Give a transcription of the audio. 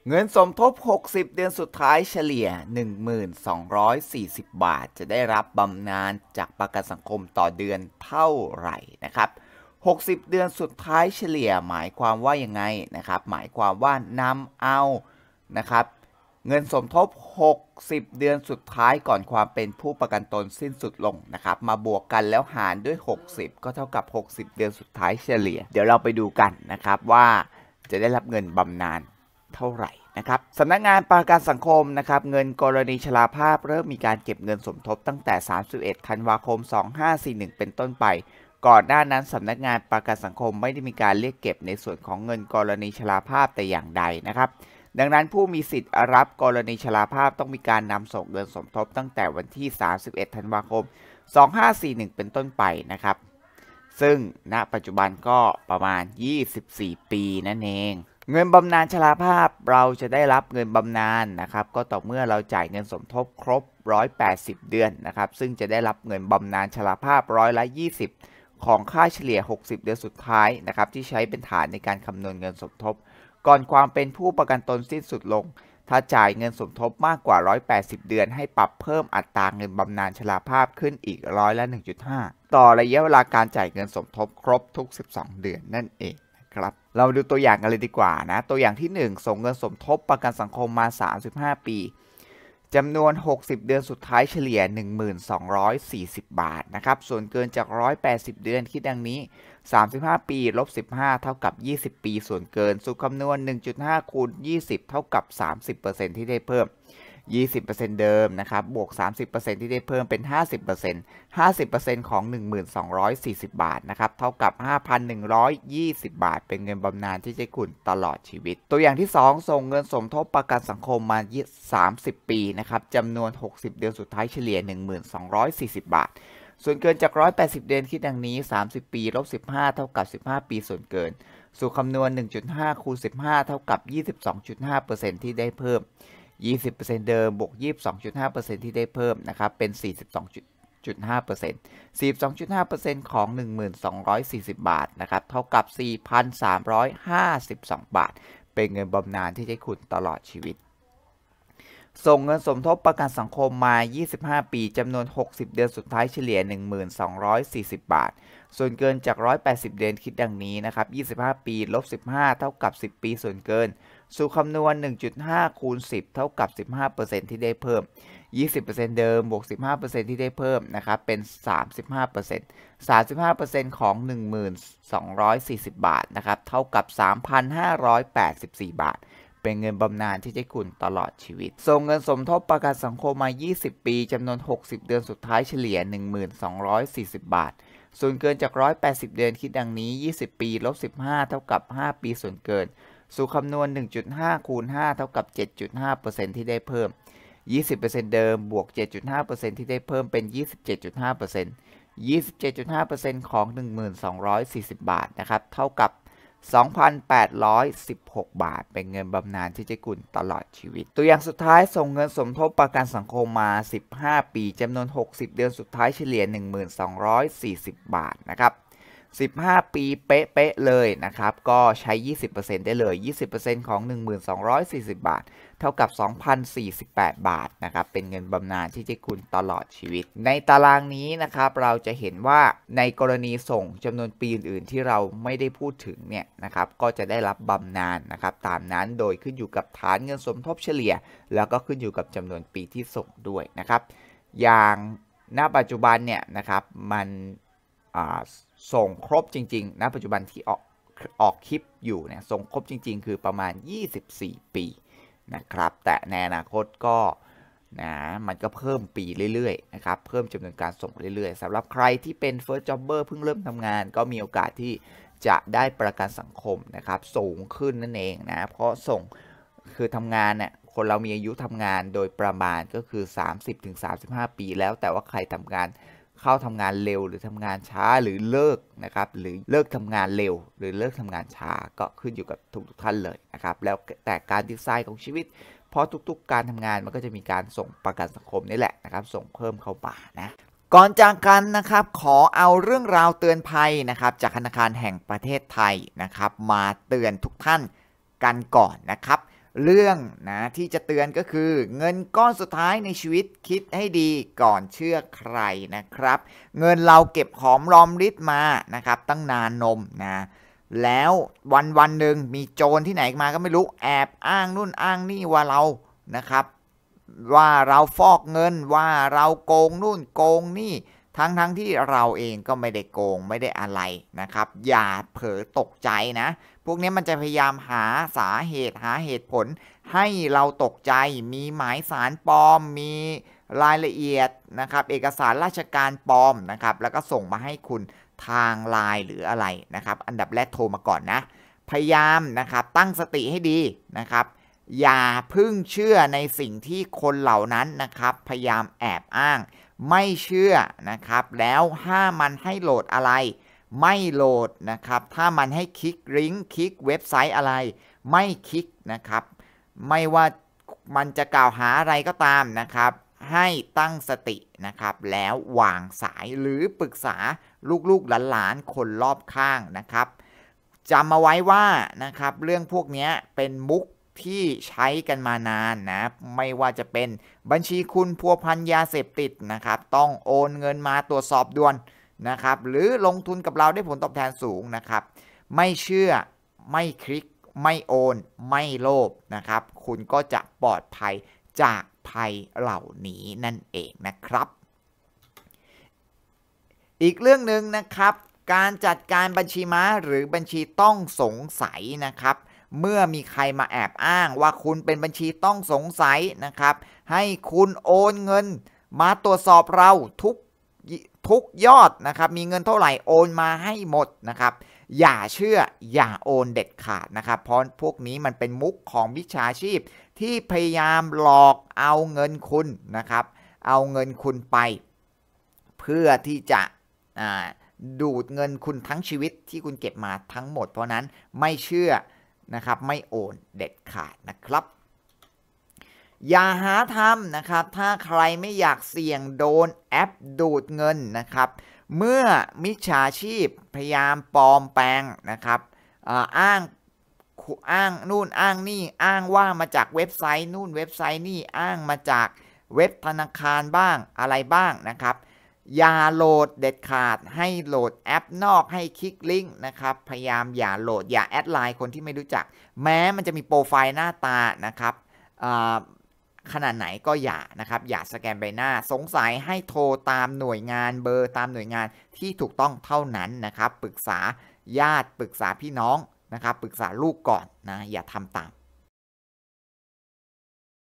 เงินสมทบ 60 เดือนสุดท้ายเฉลี่ย 1,240 บาท จะได้รับบำนาญจากประกันสังคมต่อเดือนเท่าไหร่นะครับ 60 เดือนสุดท้ายเฉลี่ยหมายความว่ายังไงนะครับ หมายความว่านำเอานะครับเงินสมทบ 60 เดือนสุดท้ายก่อนความเป็นผู้ประกันตนสิ้นสุดลงนะครับมาบวกกันแล้วหารด้วย 60 ก็เท่ากับ 60 เดือนสุดท้ายเฉลี่ย เดี๋ยวเราไปดูกันนะครับว่าจะได้รับเงินบำนาญเท่าไหร่นะครับสำนักงานประกันสังคมนะครับเงินกรณีชราภาพเริ่มมีการเก็บเงินสมทบตั้งแต่ 31 ธันวาคม 2541 เป็นต้นไปก่อนหน้านั้นสำนักงานประกันสังคมไม่ได้มีการเรียกเก็บในส่วนของเงินกรณีชราภาพแต่อย่างใดนะครับดังนั้นผู้มีสิทธิ์รับกรณีชราภาพต้องมีการนำส่งเงินสมทบตั้งแต่วันที่ 31 ธันวาคม 2541 เป็นต้นไปนะครับซึ่งณปัจจุบันก็ประมาณ 24 ปีนั่นเองเงินบำนาญชราภาพเราจะได้รับเงินบำนาญนะครับก็ต่อเมื่อเราจ่ายเงินสมทบครบ 180 เดือนนะครับซึ่งจะได้รับเงินบำนาญชราภาพ20%ของค่าเฉลี่ย 60 เดือนสุดท้ายนะครับที่ใช้เป็นฐานในการคำนวณเงินสมทบก่อนความเป็นผู้ประกันตนสิ้นสุดลงถ้าจ่ายเงินสมทบมากกว่า 180 เดือนให้ปรับเพิ่มอัตราเงินบำนาญชราภาพขึ้นอีก1.5%ต่อระยะเวลาการจ่ายเงินสมทบครบทุก 12 เดือนนั่นเองครับเราดูตัวอย่างกันเลยดีกว่านะตัวอย่างที่ 1 ส่งเงินสมทบประกันสังคมมา 35 ปีจำนวน 60 เดือนสุดท้ายเฉลี่ย 1,240 บาทนะครับส่วนเกินจาก 180 เดือนคิดดังนี้ 35 ปีลบ 15 เท่ากับ 20 ปีส่วนเกินสูตรคำนวณ 1.5 คูณ 20 เท่ากับ 30% ที่ได้เพิ่ม 20% เดิมนะครับบวก 30% ที่ได้เพิ่มเป็น 50% 50% ของ 1,240 บาทนะครับเท่ากับ 5,120 บาทเป็นเงินบำนาญที่จะคุณตลอดชีวิตตัวอย่างที่ 2 ส่งเงินสมทบประกันสังคมมา30 ปีนะครับจำนวน 60 เดือนสุดท้ายเฉลี่ย 1,240 บาทส่วนเกินจาก 180 เดือนคิดดังนี้ 30 ปีลบ 15 เท่ากับ 15 ปีส่วนเกินสูตรคำนวณ 1.5 คูณ 15 เท่ากับ 22.5% ที่ได้เพิ่ม20% เดิมบวก 22.5% ที่ได้เพิ่มนะครับเป็น 42.5% 42.5% ของ 1,240 บาทนะครับเท่ากับ 4,352 บาทเป็นเงินบำนาญที่ได้คุณตลอดชีวิตส่งเงินสมทบประกันสังคมมา 25 ปีจำนวน 60 เดือนสุดท้ายเฉลี่ย 1,240 บาทส่วนเกินจาก 180 เดือนคิดดังนี้นะครับ25 ปีลบ 15 เท่ากับ 10 ปีส่วนเกินสูตรคำนวณ 1.5 คูณ 10 เท่ากับ 15% ที่ได้เพิ่ม 20% เดิมบวก 15% ที่ได้เพิ่มนะครับเป็น 35% 35% ของ 1,240 บาทนะครับเท่ากับ 3,584 บาทเป็นเงินบำนาญที่จะคุณตลอดชีวิตส่งเงินสมทบประกันสังคมมา 20 ปีจำนวน 60 เดือนสุดท้ายเฉลี่ย 1,240 บาทส่วนเกินจาก 180 เดือนคิดดังนี้ 20 ปีลบ 15 เท่ากับ 5 ปีส่วนเกินสูตรคำนวณ 1.5 คูณ 5 เท่ากับ 7.5% ที่ได้เพิ่ม 20% เดิมบวก 7.5% ที่ได้เพิ่มเป็น 27.5% 27.5% ของ 1,240 บาทนะครับเท่ากับ 2,816 บาทเป็นเงินบำนาญที่จะกุลตลอดชีวิตตัวอย่างสุดท้ายส่งเงินสมทบประกันสังคมมา 15 ปีจำนวน 60 เดือนสุดท้ายเฉลี่ย 1,240 บาทนะครับ15 ปีเป๊ะๆเลยนะครับก็ใช้ 20% ได้เลย 20% ของ 1,240 บาทเท่ากับ 2,048 บาทนะครับเป็นเงินบำนาญที่จะคุณตลอดชีวิตในตารางนี้นะครับเราจะเห็นว่าในกรณีส่งจำนวนปีอื่นๆที่เราไม่ได้พูดถึงเนี่ยนะครับก็จะได้รับบำนาญนะครับตามนั้นโดยขึ้นอยู่กับฐานเงินสมทบเฉลี่ยแล้วก็ขึ้นอยู่กับจำนวนปีที่ส่งด้วยนะครับอย่างณปัจจุบันเนี่ยนะครับมันส่งครบจริงๆณปัจจุบันที่ออกคลิปอยู่เนี่ยส่งครบจริงๆคือประมาณ 24 ปีนะครับแต่ในอนาคตก็นะมันก็เพิ่มปีเรื่อยๆนะครับเพิ่มจำนวนการส่งเรื่อยๆสำหรับใครที่เป็น First Jobber เพิ่งเริ่มทำงานก็มีโอกาสที่จะได้ประกันสังคมนะครับสูงขึ้นนั่นเองนะเพราะส่งคือทำงานเนี่ยคนเรามีอายุทำงานโดยประมาณก็คือ 30-35 ปีแล้วแต่ว่าใครทำงานเข้าทำงานเร็วหรือทำงานช้าหรือเลิกนะครับหรือเลิกทำงานเร็วหรือเลิกทำงานช้าก็ขึ้นอยู่กับทุกท่านเลยนะครับแล้วแต่การดีไซน์ของชีวิตเพราะทุกๆการทำงานมันก็จะมีการส่งประกันสังคมนี่แหละนะครับส่งเพิ่มเข้ามานะก่อนจากกันนะครับขอเอาเรื่องราวเตือนภัยนะครับจากธนาคารแห่งประเทศไทยนะครับมาเตือนทุกท่านกันก่อนนะครับเรื่องนะที่จะเตือนก็คือเงินก้อนสุดท้ายในชีวิตคิดให้ดีก่อนเชื่อใครนะครับเงินเราเก็บหอมรอมริบมานะครับตั้งนานนมนะแล้ววันหนึ่งมีโจรที่ไหนมาก็ไม่รู้แอบอ้างนู่นอ้างนี่ว่าเรานะครับว่าเราฟอกเงินว่าเราโกงนู่นโกงนี่ทั้งที่เราเองก็ไม่ได้โกงไม่ได้อะไรนะครับอย่าเผลอตกใจนะพวกนี้มันจะพยายามหาสาเหตุหาเหตุผลให้เราตกใจมีหมายสารปลอมมีรายละเอียดนะครับเอกสารราชการปลอมนะครับแล้วก็ส่งมาให้คุณทางไลน์หรืออะไรนะครับอันดับแรกโทรมาก่อนนะพยายามนะครับตั้งสติให้ดีนะครับอย่าพึ่งเชื่อในสิ่งที่คนเหล่านั้นนะครับพยายามแอบอ้างไม่เชื่อนะครับแล้วห้ามมันให้โหลดอะไรไม่โหลดนะครับถ้ามันให้คลิกลิงก์คลิกเว็บไซต์อะไรไม่คลิกนะครับไม่ว่ามันจะกล่าวหาอะไรก็ตามนะครับให้ตั้งสตินะครับแล้ววางสายหรือปรึกษาลูกๆหลานๆคนรอบข้างนะครับจำเอาไว้ว่านะครับเรื่องพวกนี้เป็นมุกที่ใช้กันมานานนะไม่ว่าจะเป็นบัญชีคุณพัวพันยาเสพติดนะครับต้องโอนเงินมาตรวจสอบด่วนนะครับหรือลงทุนกับเราได้ผลตอบแทนสูงนะครับไม่เชื่อไม่คลิกไม่โอนไม่โลภนะครับคุณก็จะปลอดภัยจากภัยเหล่านี้นั่นเองนะครับอีกเรื่องหนึ่งนะครับการจัดการบัญชีม้าหรือบัญชีต้องสงสัยนะครับเมื่อมีใครมาแอบอ้างว่าคุณเป็นบัญชีต้องสงสัยนะครับให้คุณโอนเงินมาตรวจสอบเราทุกยอดนะครับมีเงินเท่าไหร่โอนมาให้หมดนะครับอย่าเชื่ออย่าโอนเด็ดขาดนะครับเพราะพวกนี้มันเป็นมุกของมิจฉาชีพที่พยายามหลอกเอาเงินคุณนะครับเอาเงินคุณไปเพื่อที่จะดูดเงินคุณทั้งชีวิตที่คุณเก็บมาทั้งหมดเพราะนั้นไม่เชื่อนะครับไม่โอนเด็ดขาดนะครับอย่าหาทำนะครับถ้าใครไม่อยากเสี่ยงโดนแอปดูดเงินนะครับเมื่อมิจฉาชีพพยายามปลอมแปลงนะครับอ้างนู่นอ้างนี่อ้างว่ามาจากเว็บไซต์นู่นเว็บไซต์นี่อ้างมาจากเว็บธนาคารบ้างอะไรบ้างนะครับอย่าโหลดเด็ดขาดให้โหลดแอปนอกให้คลิกลิงก์นะครับพยายามอย่าโหลดอย่าแอดไลน์คนที่ไม่รู้จักแม้มันจะมีโปรไฟล์หน้าตานะครับขนาดไหนก็อย่านะครับอย่าสแกนใบหน้าสงสัยให้โทรตามหน่วยงานเบอร์ตามหน่วยงานที่ถูกต้องเท่านั้นนะครับปรึกษาญาติปรึกษาพี่น้องนะครับปรึกษาลูกก่อนนะอย่าทำตาม